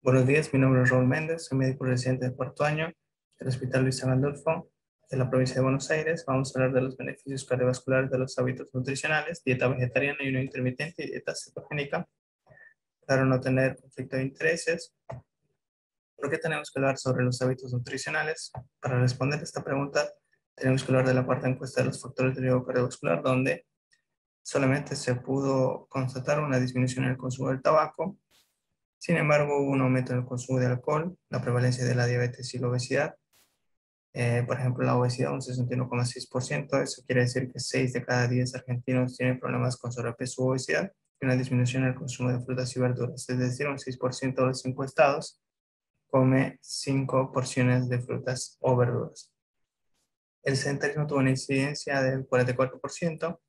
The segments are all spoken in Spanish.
Buenos días, mi nombre es Raúl Méndez, soy médico residente de cuarto año del Hospital Luis Gandolfo de la provincia de Buenos Aires. Vamos a hablar de los beneficios cardiovasculares de los hábitos nutricionales, dieta vegetariana, ayuno intermitente y dieta cetogénica, para no tener conflicto de intereses. ¿Por qué tenemos que hablar sobre los hábitos nutricionales? Para responder esta pregunta, tenemos que hablar de la parte encuesta de los factores de riesgo cardiovascular, donde solamente se pudo constatar una disminución en el consumo del tabaco. Sin embargo, hubo un aumento en el consumo de alcohol, la prevalencia de la diabetes y la obesidad. Por ejemplo, la obesidad un 61,6%. Eso quiere decir que 6 de cada 10 argentinos tienen problemas con sobrepeso u obesidad, y una disminución en el consumo de frutas y verduras. Es decir, un 6% de los encuestados come 5 porciones de frutas o verduras. El sedentarismo tuvo una incidencia del 44%.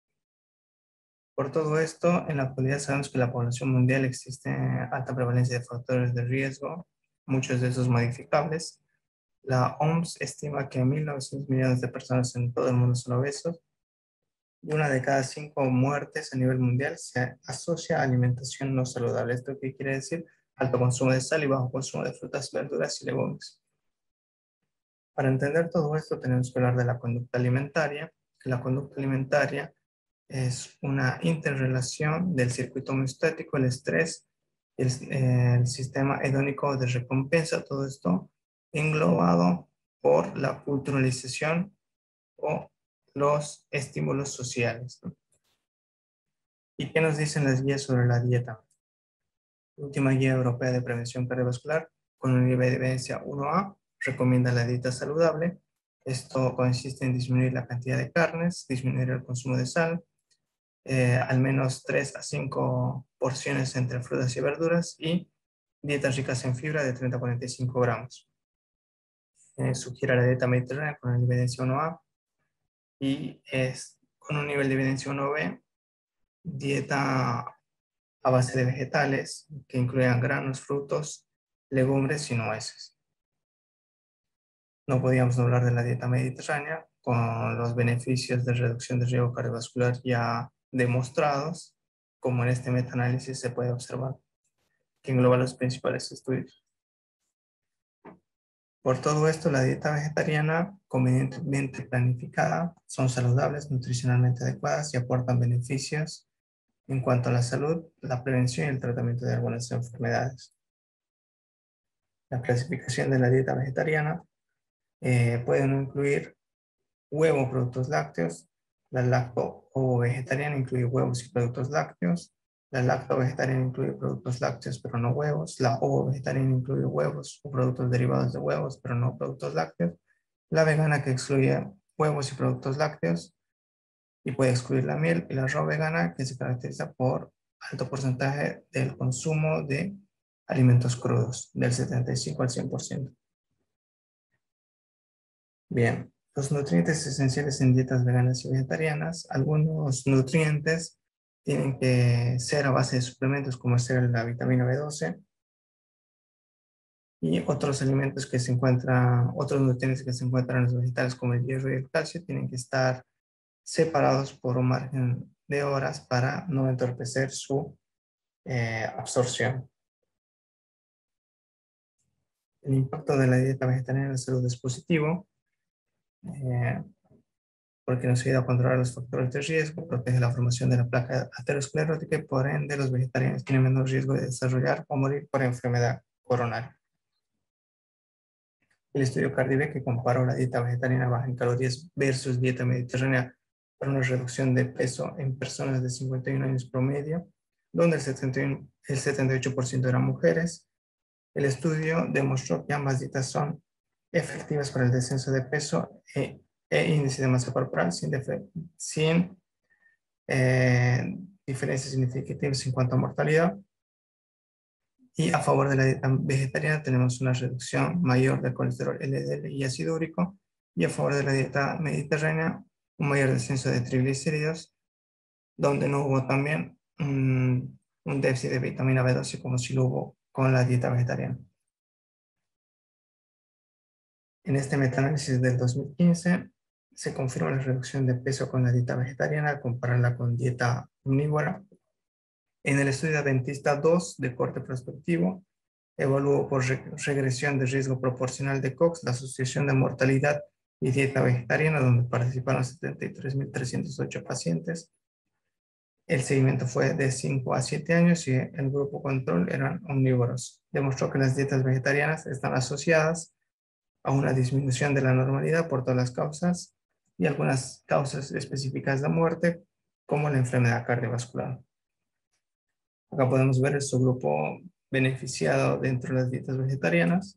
Por todo esto, en la actualidad sabemos que en la población mundial existe alta prevalencia de factores de riesgo, muchos de esos modificables. La OMS estima que 1.900 millones de personas en todo el mundo son obesos, y una de cada 5 muertes a nivel mundial se asocia a alimentación no saludable. ¿Esto qué quiere decir? Alto consumo de sal y bajo consumo de frutas, verduras y legumbres. Para entender todo esto tenemos que hablar de la conducta alimentaria. La conducta alimentaria es una interrelación del circuito homeostático, el estrés, el sistema hedónico de recompensa, todo esto englobado por la culturalización o los estímulos sociales. ¿Y qué nos dicen las guías sobre la dieta? La última guía europea de prevención cardiovascular, con un nivel de evidencia 1A, recomienda la dieta saludable. Esto consiste en disminuir la cantidad de carnes, disminuir el consumo de sal, al menos 3 a 5 porciones entre frutas y verduras, y dietas ricas en fibra de 30 a 45 gramos. Sugiere la dieta mediterránea con el evidencia 1A, y es con un nivel de evidencia 1B, dieta a base de vegetales que incluyan granos, frutos, legumbres y nueces. No podíamos hablar de la dieta mediterránea con los beneficios de reducción de riesgo cardiovascular ya demostrados, como en este metaanálisis se puede observar, que engloba los principales estudios. Por todo esto, la dieta vegetariana convenientemente planificada son saludables, nutricionalmente adecuadas y aportan beneficios en cuanto a la salud, la prevención y el tratamiento de algunas enfermedades. La clasificación de la dieta vegetariana puede no incluir huevo, productos lácteos. La lacto-ovo-vegetariana incluye huevos y productos lácteos. La lacto-vegetariana incluye productos lácteos, pero no huevos. La ovo-vegetariana incluye huevos o productos derivados de huevos, pero no productos lácteos. La vegana, que excluye huevos y productos lácteos y puede excluir la miel. Y la raw vegana, que se caracteriza por alto porcentaje del consumo de alimentos crudos, del 75 al 100%. Bien, los nutrientes esenciales en dietas veganas y vegetarianas. Algunos nutrientes tienen que ser a base de suplementos, como ser la vitamina B12, y otros alimentos que se encuentran, otros nutrientes que se encuentran en los vegetales, como el hierro y el calcio, tienen que estar separados por un margen de horas para no entorpecer su absorción. El impacto de la dieta vegetariana en la salud es positivo, porque nos ayuda a controlar los factores de riesgo, protege la formación de la placa aterosclerótica, y por ende los vegetarianos tienen menos riesgo de desarrollar o morir por enfermedad coronaria. El estudio Cardive, que comparó la dieta vegetariana baja en calorías versus dieta mediterránea para una reducción de peso en personas de 51 años promedio, donde el 78% eran mujeres. El estudio demostró que ambas dietas son efectivas para el descenso de peso e índice de masa corporal sin diferencias significativas en cuanto a mortalidad. Y a favor de la dieta vegetariana tenemos una reducción mayor del colesterol LDL y ácido úrico, y a favor de la dieta mediterránea un mayor descenso de triglicéridos, donde no hubo también un déficit de vitamina B12 como si lo hubo con la dieta vegetariana. En este metaanálisis del 2015 se confirma la reducción de peso con la dieta vegetariana al compararla con dieta omnívora. En el estudio Adventista 2 de corte prospectivo, Evaluó por regresión de riesgo proporcional de Cox la asociación de mortalidad y dieta vegetariana, donde participaron 73.308 pacientes. El seguimiento fue de 5 a 7 años y el grupo control eran omnívoros. Demostró que las dietas vegetarianas están asociadas a una disminución de la normalidad por todas las causas y algunas causas específicas de muerte, como la enfermedad cardiovascular. Acá podemos ver el subgrupo beneficiado dentro de las dietas vegetarianas.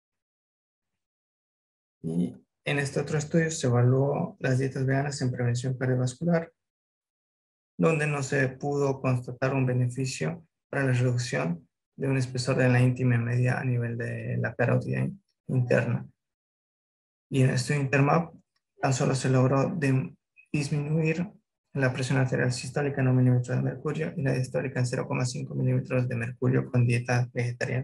Y en este otro estudio se evaluó las dietas veganas en prevención cardiovascular, donde no se pudo constatar un beneficio para la reducción de un espesor de la íntima media a nivel de la carótida interna. Y en el estudio Intermap tan solo se logró disminuir la presión arterial sistólica en 1 milímetro de mercurio y la diastólica en 0,5 milímetros de mercurio con dieta vegetariana.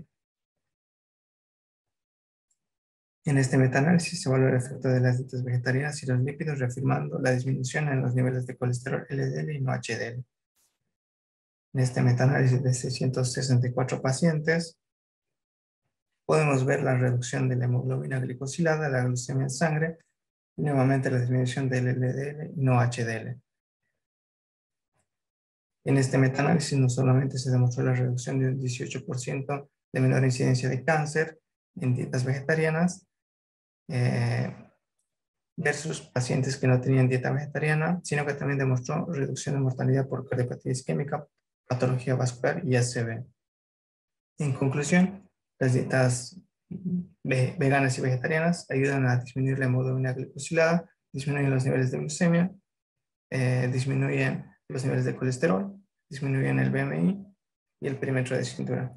En este metaanálisis se evaluó el efecto de las dietas vegetarianas y los lípidos, reafirmando la disminución en los niveles de colesterol LDL y no HDL. En este metaanálisis de 664 pacientes, podemos ver la reducción de la hemoglobina glicosilada, la glucemia en sangre, y nuevamente la disminución del LDL y no HDL. En este metaanálisis no solamente se demostró la reducción de un 18% de menor incidencia de cáncer en dietas vegetarianas, versus pacientes que no tenían dieta vegetariana, sino que también demostró reducción de mortalidad por cardiopatía isquémica, patología vascular y ACV. En conclusión, las dietas veganas y vegetarianas ayudan a disminuir la hemoglobina glicosilada, disminuyen los niveles de glucemia, disminuyen los niveles de colesterol, disminuyen el BMI y el perímetro de cintura.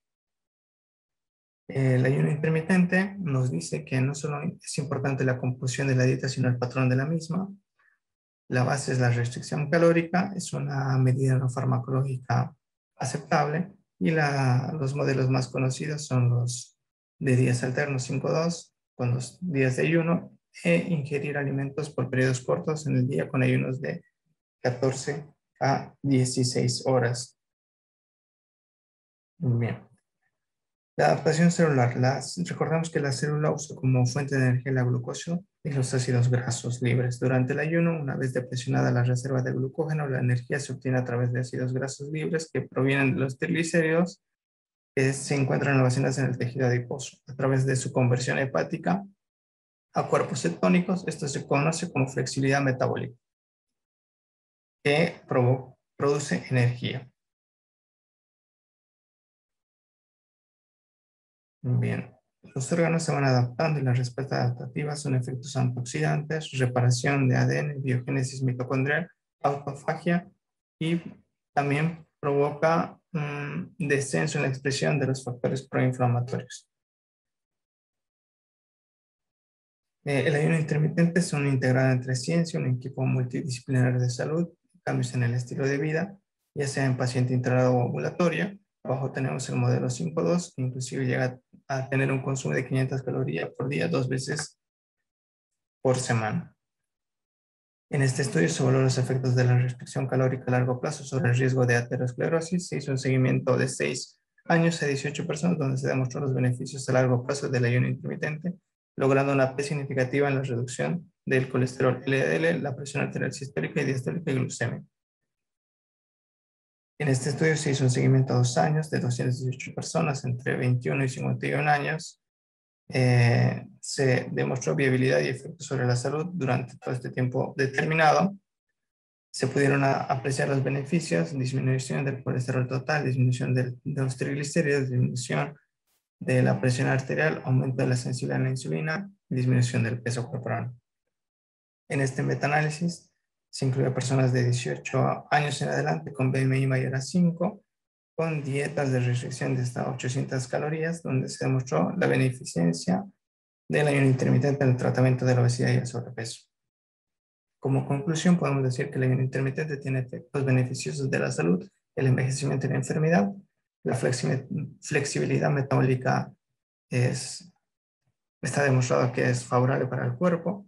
El ayuno intermitente nos dice que no solo es importante la composición de la dieta, sino el patrón de la misma. La base es la restricción calórica, es una medida no farmacológica aceptable y los modelos más conocidos son los de días alternos 5-2, con 2 días de ayuno, e ingerir alimentos por periodos cortos en el día con ayunos de 14 a 16 horas. Bien. La adaptación celular. Recordamos que la célula usa como fuente de energía la glucosa y los ácidos grasos libres. Durante el ayuno, una vez depresionada la reserva de glucógeno, la energía se obtiene a través de ácidos grasos libres que provienen de los triglicéridos que se encuentran almacenados en el tejido adiposo. A través de su conversión hepática a cuerpos cetónicos, esto se conoce como flexibilidad metabólica, que produce energía. Bien, los órganos se van adaptando y las respuestas adaptativas son efectos antioxidantes, reparación de ADN, biogénesis mitocondrial, autofagia y también provoca un descenso en la expresión de los factores proinflamatorios. El ayuno intermitente es un integrado entre ciencia, un equipo multidisciplinario de salud, cambios en el estilo de vida, ya sea en paciente internado o ambulatorio. Abajo tenemos el modelo 5-2, que inclusive llega a tener un consumo de 500 calorías por día, 2 veces por semana. En este estudio se evaluó los efectos de la restricción calórica a largo plazo sobre el riesgo de aterosclerosis. Se hizo un seguimiento de 6 años a 18 personas, donde se demostró los beneficios a largo plazo del ayuno intermitente, logrando una P significativa en la reducción del colesterol LDL, la presión arterial sistólica y diastólica y glucemia. En este estudio se hizo un seguimiento a 2 años de 218 personas entre 21 y 51 años. Se demostró viabilidad y efectos sobre la salud durante todo este tiempo determinado. Se pudieron apreciar los beneficios: disminución del colesterol total, disminución de los triglicéridos, disminución de la presión arterial, aumento de la sensibilidad a la insulina, disminución del peso corporal. En este metaanálisis se incluye a personas de 18 años en adelante con BMI mayor a 5, con dietas de restricción de hasta 800 calorías, donde se demostró la beneficencia del ayuno intermitente en el tratamiento de la obesidad y el sobrepeso. Como conclusión, podemos decir que el ayuno intermitente tiene efectos beneficiosos de la salud, el envejecimiento y la enfermedad. La flexibilidad metabólica está demostrado que es favorable para el cuerpo.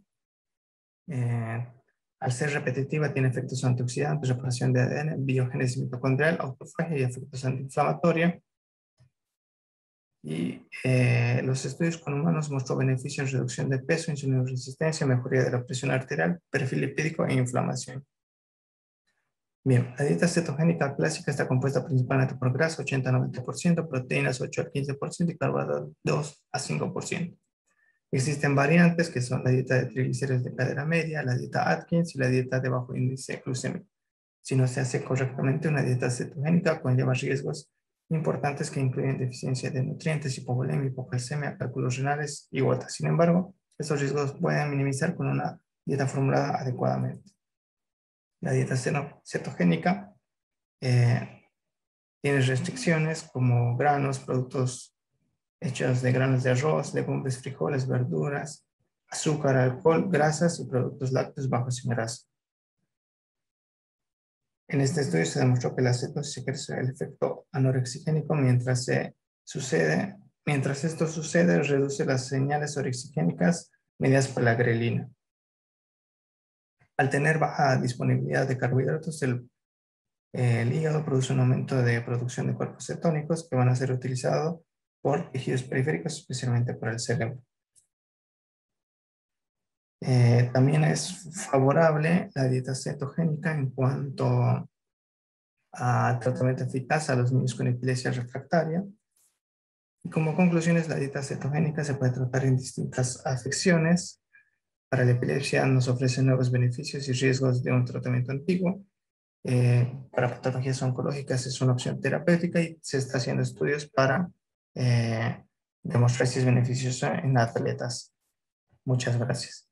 Al ser repetitiva, tiene efectos antioxidantes, reparación de ADN, biogénesis mitocondrial, autofagia y efectos antiinflamatorios. Y los estudios con humanos mostró beneficios en reducción de peso, insulinoresistencia, mejoría de la presión arterial, perfil lipídico e inflamación. Bien, la dieta cetogénica clásica está compuesta principalmente por grasa, 80-90%, proteínas, 8-15% y carbohidratos, 2-5%. Existen variantes que son la dieta de triglicéridos de cadera media, la dieta Atkins y la dieta de bajo índice glucémico. Si no se hace correctamente, una dieta cetogénica conlleva riesgos importantes que incluyen deficiencia de nutrientes, hipovolemia, hipocalcemia, cálculos renales y gota. Sin embargo, estos riesgos pueden minimizar con una dieta formulada adecuadamente. La dieta cetogénica tiene restricciones como granos, productos hechos de granos de arroz, legumbres, frijoles, verduras, azúcar, alcohol, grasas y productos lácteos bajos en grasa. En este estudio se demostró que la cetosis ejerce el efecto anorexigénico mientras esto sucede, reduce las señales orexigénicas mediadas por la grelina. Al tener baja disponibilidad de carbohidratos, el hígado produce un aumento de producción de cuerpos cetónicos que van a ser utilizados por tejidos periféricos, especialmente por el cerebro. También es favorable la dieta cetogénica en cuanto a tratamiento eficaz a los niños con epilepsia refractaria. Y como conclusiones, la dieta cetogénica se puede tratar en distintas afecciones. Para la epilepsia nos ofrece nuevos beneficios y riesgos de un tratamiento antiguo. Para patologías oncológicas es una opción terapéutica y se está haciendo estudios para demostrar si es beneficiosa en atletas. Muchas gracias.